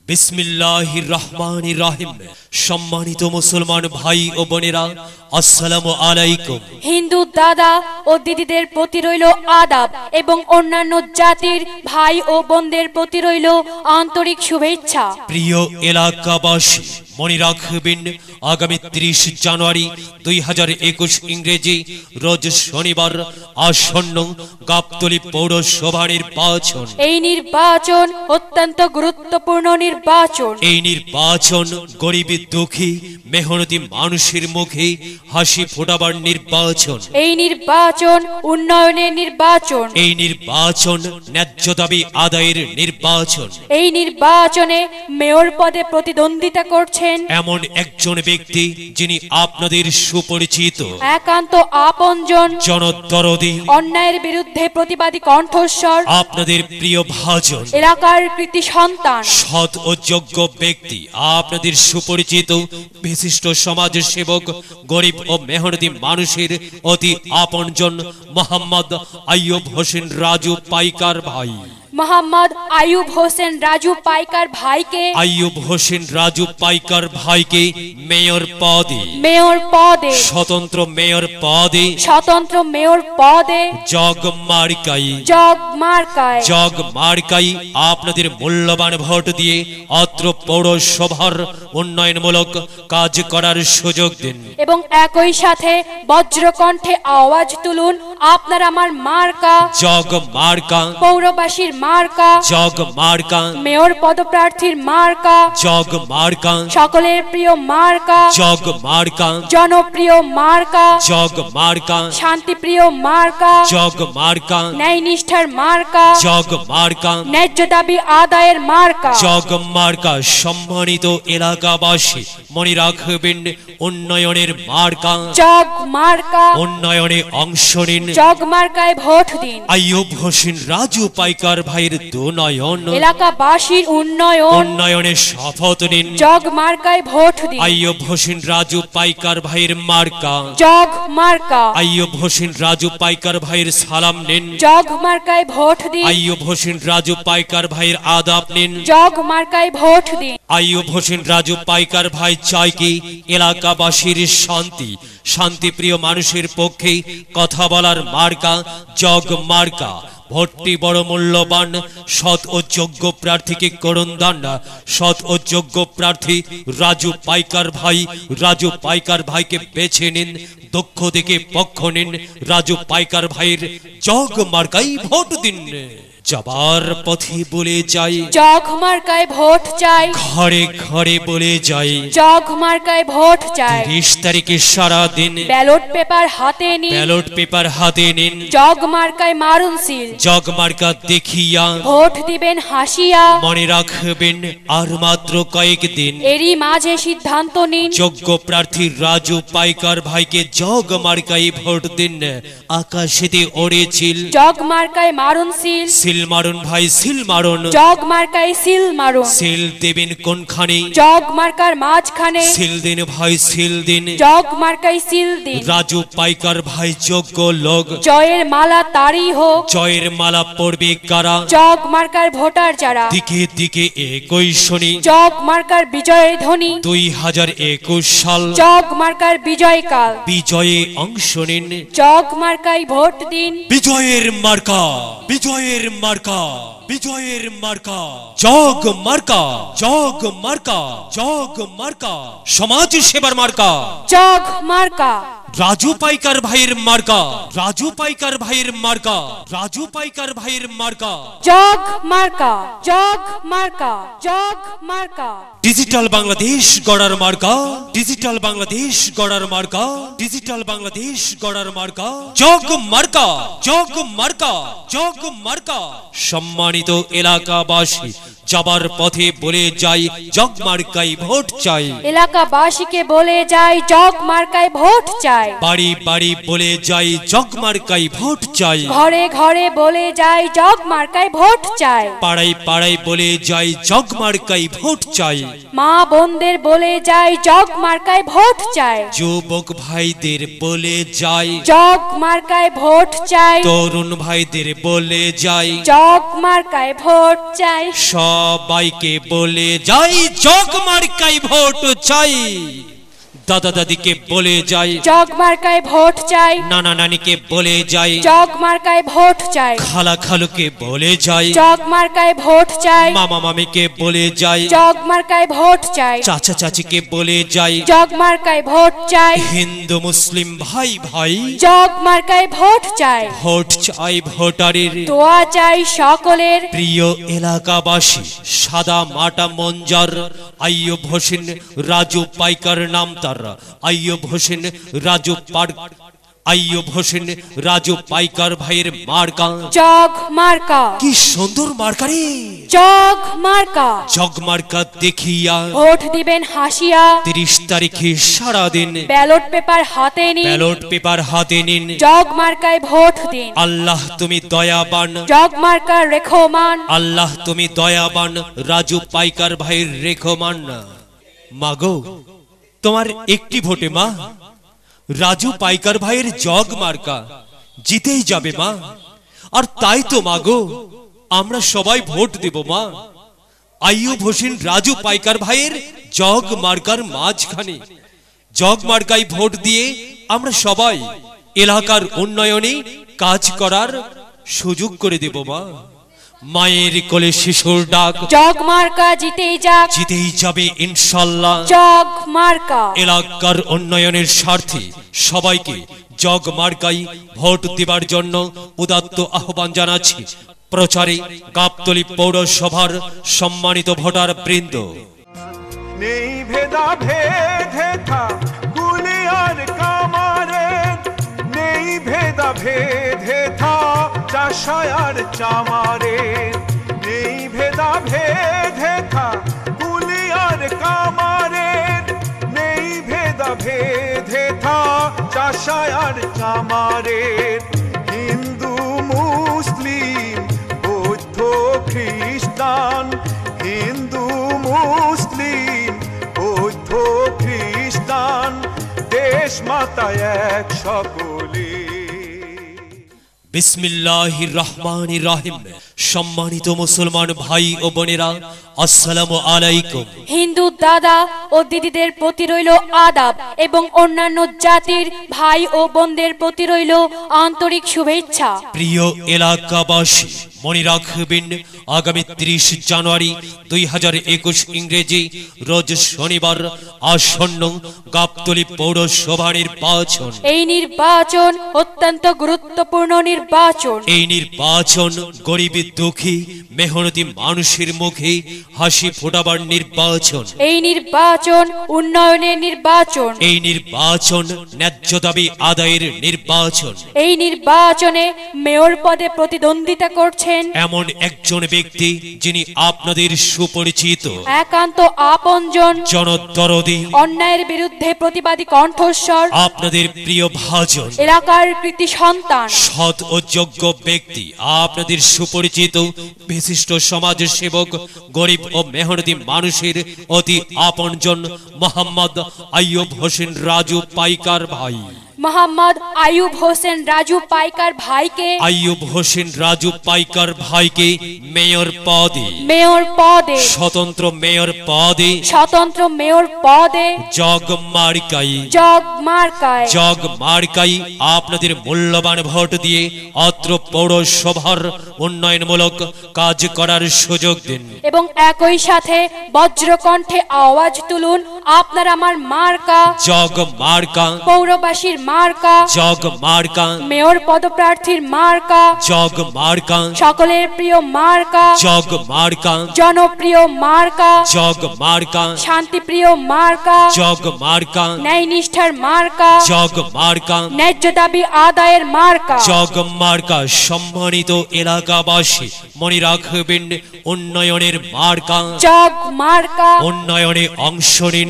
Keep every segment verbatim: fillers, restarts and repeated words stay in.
বিসমিল্লাহির রহমানির রহিম। সম্মানিত মুসলমান ভাই ও বোনেরা, আসসালামু আলাইকুম। হিন্দু দাদা ও দিদিদের প্রতি রইল আদাব এবং অন্যান্য জাতির ভাই ও বোনদের প্রতি রইল আন্তরিক শুভেচ্ছা। প্রিয় এলাকাবাসী, মনে রাখবেন আগামী ত্রিশ জানুয়ারি দুই হাজার একুশ ইংরেজি রোজ শনিবার আসন্ন গাবতলী পৌরসভা নির্বাচন। এই নির্বাচন অত্যন্ত গুরুত্বপূর্ণ নির্বাচন। এই নির্বাচন গরিব দুঃখী মেহনতি মানুষের মুখে হাসি ফোটাবার নির্বাচন। এই নির্বাচন উন্নয়নের নির্বাচন। এই নির্বাচন ন্যায্য দাবি আদায়ের নির্বাচন। এই নির্বাচনে মেয়র পদে প্রতিদ্বন্দ্বিতা করছেন এমন একজন ব্যক্তি যিনি আপনাদের সুপরিচিত, একান্ত আপনজন, জনদরদী, অন্যায়ের বিরুদ্ধে প্রতিবাদী কণ্ঠস্বর, আপনাদের প্রিয় ভাজন, এলাকার কৃতি সন্তান, সৎ ও যোগ্য ব্যক্তি, আপনাদের সুপরিচিত বিশিষ্ট সমাজ সেবক, গরিব ও মেহনতি মানুষের অতি আপনজন মোহাম্মদ আইয়ুব হোসেন রাজু পাইকার ভাই। মোহাম্মদ আইয়ুব হোসেন রাজু পাইকার ভাইকে আইয়ুব হোসেন রাজু পাইকার ভাইকে মেয়র পদে মেয়র পদে স্বতন্ত্র মেয়র পদে স্বতন্ত্র মেয়র পদে জগ মার্কাই জগ মার্কায় জগ মার্কাই আপনাদের মূল্যবান ভোট দিয়ে অত্র পৌরসভার উন্নয়নমূলক কাজ করার সুযোগ দিন এবং একই সাথে বজ্রকণ্ঠে আওয়াজ তুলুন, আপনার আমার মার্কা জগ মার্কা, পৌরবাসীর মার্কা, জগ মার্কা, মেয়র পদপ্রার্থীর মার্কা, জগ মার্কা, সকলের প্রিয় মার্কা, জগ মার্কা, জনপ্রিয় মার্কা, জগ মার্কা, শান্তিপ্রিয় মার্কা, জগ মার্কা, ন্যায় নিষ্ঠার মার্কা, জগ মার্কা, ন্যায্য দাবি আদায়ের মার্কা। জগ মার্কা। সম্মানিত এলাকাবাসী, মনে রাখবেন উন্নয়নের মার্কা, জগ মার্কা। উন্নয়নে অংশ নিন, জগ মার্কায় ভোট দিন। আইয়ুব হোসেন রাজু পাইকার ভাইয়ের দুনয়ন এলাকাবাসীর উন্নয়ন উন্নয়নে শপথ নিন। জগ মার্কায় ভোট দিন। আইয়ুব হোসেন রাজু পাইকার ভাইয়ের মার্কা, জগ মার্কা। আইয়ুব হোসেন রাজু পাইকার ভাইয়ের সালাম নিন। জগ মার্কায় ভোট দিন। আইয়ুব হোসেন রাজু পাইকার ভাইয়ের আদাব নিন। জগ মার্কায় ভোট দিন। আইয়ুব হোসেন রাজু পাইকার ভাই চায় কি এলাকাবাসীর শান্তি, শান্তিপ্রিয় মানুষের পক্ষে কথা বলার মার্কা জগ মার্কা। ভোটটি বড় মূল্যবান, সৎ ও যোগ্য প্রার্থীকে করুন দান। সৎ ও যোগ্য প্রার্থী রাজু পাইকার ভাই, রাজু পাইকার ভাইকে বেছে নিন। দক্ষ থেকে পক্ষ নিন, রাজু পাইকার ভাইয়ের জগ মার্কাই ভোট দিন। যাবার পথে বলে যাই জগ মার্কায় ভোট চাই। ঘরে ঘরে বলে যাই জগ মার্কায় ভোট চাই। তিরিশ তারিখে সারা দিন ব্যালট পেপার হাতে নিন। ব্যালট পেপার হাতে নিন। জগ মার্কায় মারুন সিল। জগ মার্কা দেখিয়া ভোট দিবেন হাসিয়া। মনে রাখবেন আর মাত্র কয়েকদিন। এরই মাঝে সিদ্ধান্ত নিন। যোগ্য প্রার্থী রাজু পাইকার ভাইকে জগ মার্কায় ভোট দিন। আকাশেতে ওড়েছিল জগ মার্কায় মারুন সিল। সিল মারুন ভাই, সিল মারুন। জগ মার্কায় সিল মারুন। সিল দেবেন কোনখানে? জগ মার্কার মাঝখানে। সিল দিন ভাই, সিল দিন। জগ মার্কায় সিল দিন। রাজু পাইকার ভাই যোগ্য লোক, জয়ের মালা তারই হোক। জয়ের মালা পড়বে কারা? জগ মার্কার ভোটার যারা। দিকে দিকে একই শুনি জগ মার্কার বিজয়ের ধ্বনি। দুই হাজার একুশ সাল জগ মার্কার বিজয়কাল। বিজয়ে অংশ নিন। জগ মার্কায় ভোট দিন। বিজয়ের মার্কা, বিজয়ের মার্কা, বিজয়ের মার্কা জগ মার্কা, জগ মার্কা, জগ মার্কা। সমাজ সেবার মার্কা জগ মার্কা। রাজু পাইকার ভাইয়ের মার্কা, রাজু পাইকার ভাইয়ের মার্কা, রাজু পাইকার ভাইয়ের মার্কা জগ মার্কা, জগ মার্কা, জগ মার্কা। ডিজিটাল বাংলাদেশ গড়ার মার্কা, ডিজিটাল বাংলাদেশ গড়ার মার্কা, ডিজিটাল বাংলাদেশ গড়ার মার্কা জগ মার্কা, জগ মার্কা, জগ মার্কা। সম্মানিত এলাকাবাসী, যাবার পথে বলে যাই জগ মার্কাই ভোট চাই। এলাকাবাসীকে বলে যাই জগ মার্কায় ভোট চাই। বাড়ি বাড়ি বলে যাই জগ মার্কাই ভোট চাই। ঘরে ঘরে বলে যাই জগ মার্কায় ভোট চাই। পাড়ায় পাড়ায় বলে যাই জগ মার্কাই ভোট চাই। মা বোনদের বলে যাই জগ মার্কায় ভোট চাই। যুবক ভাইদের বলে যাই জগ মার্কায় ভোট চাই। তরুণ ভাইদের বলে যাই জগ মার্কায় মার্কায় ভোট চাই। সবাইকে বলে যাই জগ মার্কায় ভোট চাই। দাদা দাদিকে বলে যাই জগ মার্কায় ভোট চাই। নানা নানিকে বলে যাই জগ মার্কায় ভোট চাই। খালা খালুকে বলে যাই জগ মার্কায় ভোট চাই। মামা মামিকে বলে যাই জগ মার্কায় ভোট চাই। চাচা চাচিকে বলে যাই জগ মার্কায় ভোট চাই। হিন্দু মুসলিম ভাই ভাই জগ মার্কায় ভোট চাই। ভোট চাই ভোটারের দোয়া চাই সকলের। প্রিয় এলাকাবাসী সাদা মাটা মঞ্জার আইয়ুব হোসেন রাজু পাইকার নাম তার আইয়ুব হোসেন রাজু পার আইয়ুব হোসেন রাজু পাইকার ভাইয়ের মার্কা জগ মার্কা। কি সুন্দর মার্কা রে। জগ মার্কা। জগ মার্কা দেখিয়া ভোট দিবেন হাসিয়া। তিরিশ তারিখে সারাদিন ব্যালট পেপার হাতে নিন। ব্যালট পেপার হাতে নিন। জগ মার্কায় ভোট দিন। আল্লাহ তুমি দয়াবান। Jug marker রেখমান। আল্লাহ তুমি দয়াবান রাজু পাইকার ভাইয়ের রেখমান। মাগো তোমার একটি ভোটে মা রাজু পাইকার ভাইয়ের জগ মার্কা জিতেই যাবে মা। আর তাই তো মাগো আমরা সবাই ভোট দেব মা আইয়ুব হোসেন রাজু পাইকার ভাইয়ের জগ মার্কার মাঝখানে। জগ মার্কায় ভোট দিয়ে আমরা সবাই এলাকার উন্নয়নে কাজ করার সুযোগ করে দেব মা। মায়ের কোলে শিশুর ডাক জগ মার্কা জিতেই যাক। জিতেই যাবে ইনশাল্লাহ। জগ মার্কা। এলাকার উন্নয়নের স্বার্থে সবাইকে জগ মার্কাই ভোট দেবার জন্য উদাত্ত আহ্বান জানাচ্ছি। প্রচারে গাবতলী পৌরসভার সম্মানিত ভোটার বৃন্দ। নেই ভেদা ভেদে থা কুলিয়ার কামারে, নেই ভেদা ভেদে থা চাষায়ার চামারে, নেই ভেদা ভেদে থা কুলিয়ার কামারে, নেই ভেদা ভেদে থা চাষায়ার চামারে। হিন্দু মুসলিম বৌদ্ধ খ্রিস্টান, হিন্দু মুসলিম বৌদ্ধ খ্রিস্টান, দেশ মাতা এক সকলে। বিসমিল্লাহির রহমানির রহিম। সম্মানিত মুসলমান ভাই ও বোনেরা আসসালামু আলাইকুম। হিন্দু দাদা ও দিদিদের প্রতি রইল আদাব এবং অন্যান্য জাতির ভাই ও বোনদের প্রতি রইল আন্তরিক শুভেচ্ছা। প্রিয় এলাকাবাসী মনে রাখবেন আগামী ত্রিশ জানুয়ারি দুই হাজার একুশ ইংরেজি রোজ শনিবার আসন্ন গাবতলী পৌরসভা নির্বাচন। এই নির্বাচন অত্যন্ত গুরুত্বপূর্ণ নির্বাচন। এই নির্বাচন গরিব দুঃখী মেহনতি মানুষের মুখে হাসি ফোটাবার নির্বাচন। এই নির্বাচন উন্নয়নের নির্বাচন। এই নির্বাচন ন্যায্য দাবি আদায়ের নির্বাচন। এই নির্বাচনে মেয়র পদে প্রতিদ্বন্দ্বিতা করছেন এমন একজন ব্যক্তি যিনি আপনাদের সুপরিচিত, একান্ত আপনজন, জনদরদি, অন্যায়ের বিরুদ্ধে প্রতিবাদী কণ্ঠস্বর, আপনাদের প্রিয় ভাজন, এলাকার কৃতি সন্তান, সৎ ও যোগ্য ব্যক্তি, আপনাদের সুপরিচিত বিশিষ্ট সমাজ সেবক, গরিব ও মেহনতি মানুষের অতি আপনজন মোহাম্মদ আইয়ুব হোসেন রাজু পাইকার ভাই। মোহাম্মদ আইয়ুব হোসেন রাজু পাইকার ভাইকে আইয়ুব হোসেন রাজু পাইকার ভাইকে মেয়র পদে, মেয়র পদে, স্বতন্ত্র মেয়র পদে, স্বতন্ত্র মেয়র পদে জগ মার্কাই, জগ মার্কায়, জগ মার্কাই আপনাদের মূল্যবান ভোট দিয়ে অত্র পৌরসভার উন্নয়নমূলক কাজ করার সুযোগ দিন এবং একই সাথে বজ্রকণ্ঠে আওয়াজ তুলুন আপনার আমার মার্কা, জগ মার্কা, পৌরবাসীর মার্কা, জগ মার্কা, মেয়র পদপ্রার্থীর মার্কা, জগ মার্কা, সকলের প্রিয় মার্কা, জগ মার্কা, জনপ্রিয় মার্কা, জগ মার্কা, শান্তিপ্রিয় মার্কা, জগ মার্কা, ন্যায় নিষ্ঠার মার্কা, জগ মার্কা, ন্যায্য দাবি আদায়ের মার্কা। জগ মার্কা। সম্মানিত এলাকাবাসী মনে রাখবেন উন্নয়নের মার্কা, জগ মার্কা, উন্নয়নে অংশ নিন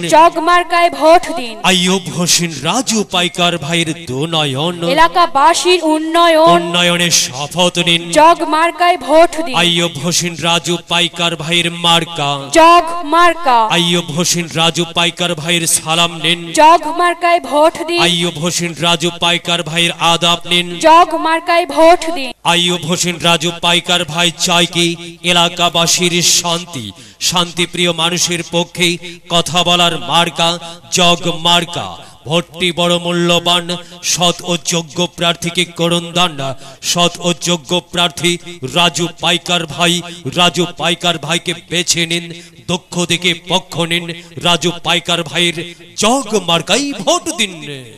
জগ মার্কায় ভোট দিন। আইয়ুব হোসেন রাজু পাইকার ভাইয়ের দুনয়ন এলাকাবাসীর উন্নয়ন উন্নয়নের শপথ নিন। জগ মার্কায় ভোট দিন। আইয়ুব হোসেন রাজু পাইকার ভাইয়ের মার্কা জগ মার্কা। আইয়ুব হোসেন রাজু পাইকার ভাইয়ের সালাম নিন। জগ মার্কায় ভোট দিন। আইয়ুব হোসেন রাজু পাইকার ভাইয়ের আদাব নিন। জগ মার্কায় ভোট দিন। আইয়ুব হোসেন রাজু পাইকার ভাই চায় কি এলাকাবাসীর শান্তি, শান্তিপ্রিয় মানুষের পক্ষে কথা বলার মার্কা জগ মার্কা। ভোটটি বড় মূল্যবান, সৎ ও যোগ্য প্রার্থীকে করুন দান। সৎ ও যোগ্য প্রার্থী রাজু পাইকার ভাই, রাজু পাইকার ভাইকে বেছে নিন। দক্ষ থেকে পক্ষ নিন, রাজু পাইকার ভাইয়ের জগ মার্কাই ভোট দিন।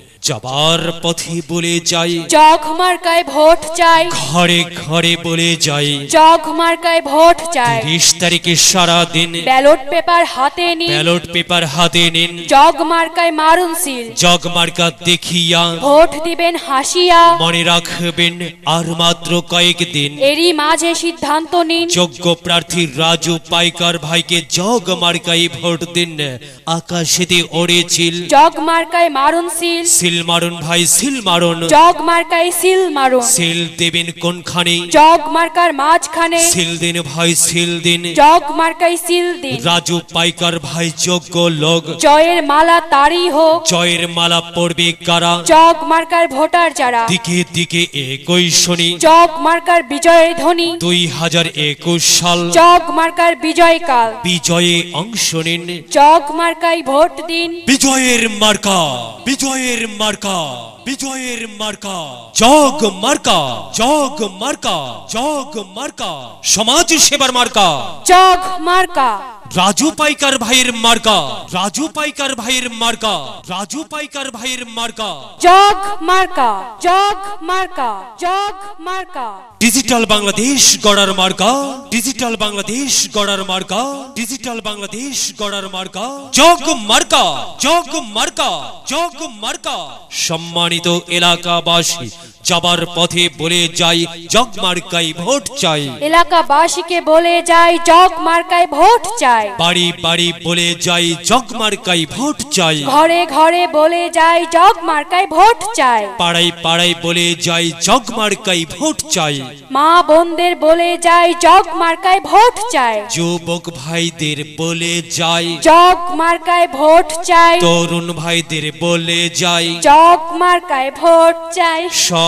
যাবার পথে বলে যাই জগ মার্কায় ভোট চাই। ঘরে ঘরে বলে যাই জগ মার্কায় ভোট চাই। তিরিশ তারিখে সারা দিন ব্যালট পেপার হাতে নিন। ব্যালট পেপার হাতে নিন। জগ মার্কায় মারুন সিল। জগ মার্কা দেখিয়া ভোট দিবেন হাসিয়া। মনে রাখবেন আর মাত্র কয়েক দিন। এরই মাঝে সিদ্ধান্ত নিন। যোগ্য প্রার্থী রাজু পাইকার ভাইকে জগ মার্কাই ভোট দিন। আকাশেতে ওড়েছিল জগ মার্কায় মারুন সিল। সিল মারুন ভাই, সিল মারুন। জগ মার্কায় সিল মারুন। সিল দেবেন কোনখানে? জগ মার্কার মাঝখানে। সিল দিন ভাই, সিল দিন। জগ মার্কায় সিল দিন। রাজু পাইকার ভাই যোগ্য লোক, জয়ের মালা তারই হোক। জয়ের মালা পড়বে কারা? জগ মার্কার ভোটার যারা। দিকে দিকে একই শুনি জগ মার্কার বিজয়ের ধ্বনি। দুই হাজার একুশ সাল জগ মার্কার বিজয়কাল। বিজয়ে অংশ নিন। জগ মার্কায় ভোট দিন। বিজয়ের মার্কা, বিজয়ের মার্কা, বিজয়ের মার্কা জগ মার্কা, জগ মার্কা, জগ মার্কা। সমাজ সেবার মার্কা জগ মার্কা। রাজু পাইকার ভাইয়ের মার্কা, রাজু পাইকার ভাইয়ের মার্কা, রাজু পাইকার ভাইয়ের মার্কা জগ মার্কা। জগ মার্কা। জগ মার্কা। ডিজিটাল বাংলাদেশ গড়ার মার্কা, ডিজিটাল বাংলাদেশ গড়ার মার্কা, ডিজিটাল বাংলাদেশ গড়ার মার্কা জগ মার্কা, জগ মার্কা, জগ মার্কা। সম্মানিত এলাকাবাসী, যাবার পথে বলে যাই জগ মার্কাই ভোট চাই। এলাকাবাসীকে বলে যাই জগ মার্কায় ভোট চাই। বাড়ি বাড়ি বলে যাই জগ মার্কাই ভোট চাই। ঘরে ঘরে বলে যাই জগ মার্কায় ভোট চাই। পাড়ায় পাড়ায় বলে যাই জগ মার্কাই ভোট চাই। মা বোনদের বলে যাই জগ মার্কায় ভোট চাই। যুবক ভাইদের বলে যাই জগ মার্কায় ভোট চাই। তরুণ ভাইদের বলে যাই জগ মার্কায় ভোট চাই।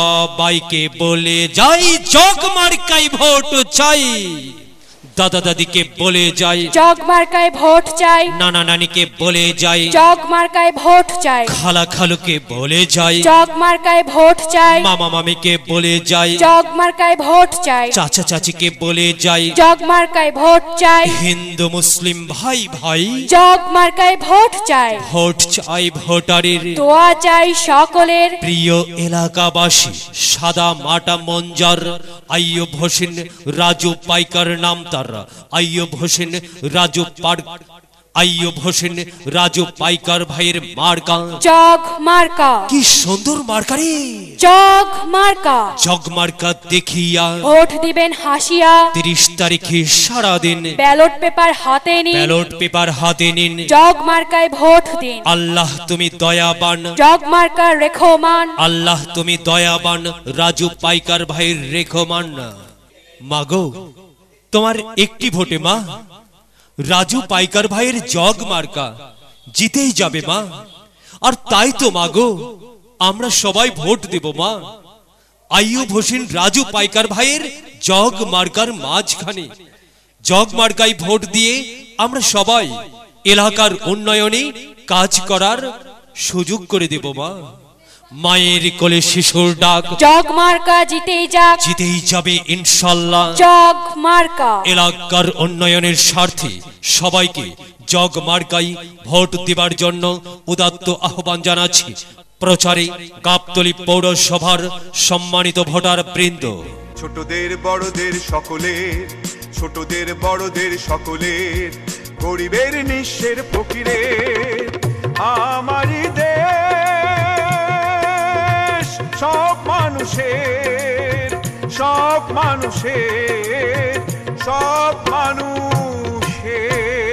সবাইকে বলে যাই জগ মার্কাই ভোট চাই। দাদা দাদিকে বলে যাই জগ মার্কায় ভোট চাই। নানা নানিকে বলে যাই জগ মার্কায় ভোট চাই। খালা খালুকে বলে যাই জগ মার্কায় ভোট চাই। মামা মামিকে বলে যাই জগ মার্কায় ভোট চাই। চাচা চাচিকে বলে যাই জগ মার্কায় ভোট চাই। হিন্দু মুসলিম ভাই ভাই জগ মার্কায় ভোট চাই। ভোট চাই ভোটারের। দোয়া চাই সকলের। প্রিয় এলাকাবাসী, সাদা মাটা মঞ্জার আইয়ুব হোসেন রাজু পাইকার নাম তার। আইয়ুব হোসেন রাজু পার আইয়ুব হোসেন রাজু পাইকার ভাইয়ের মার্কা জগ মার্কা। কি সুন্দর মার্কা রে! জগ মার্কা। জগ মার্কা দেখিয়া ভোট দিবেন হাসিয়া। তিরিশ তারিখে সারা দিন ব্যালট পেপার হাতে নিন। ব্যালট পেপার হাতে নিন। জগ মার্কায় ভোট দিন। আল্লাহ তুমি দয়াবান, জগ মার্কার রেখমান। আল্লাহ তুমি দয়াবান, রাজু পাইকার ভাইয়ের রেখমান। মাগো, তোমার একটি ভোটে মা রাজু পাইকার ভাইয়ের জগ মার্কা জিতেই যাবে মা। আর তাই তো মাগো, আমরা সবাই ভোট দেব মা আইয়ুব হোসেন রাজু পাইকার ভাইয়ের জগ মার্কার মাঝখানে। জগ মার্কায় ভোট দিয়ে আমরা সবাই এলাকার উন্নয়নে কাজ করার সুযোগ করে দেব মা। মায়ের কোলে শিশুর ডাক জগ মার্কা জিতেই যাক। জিতেই যাবে ইনশাল্লাহ। জগ মার্কা। এলাকার উন্নয়নের স্বার্থে সবাইকে জগ মার্কাই ভোট দেবার জন্য উদাত্ত আহ্বান জানাচ্ছি। প্রচারে গাবতলী পৌরসভার সম্মানিত ভোটার বৃন্দ। ছোটদের বড়দের সকলের, ছোটদের বড়দের সকলের, গরিবের নিঃস্বের ফকিরের আমারই দেশ। সব মানুষের, সব মানুষের, সব মানুষের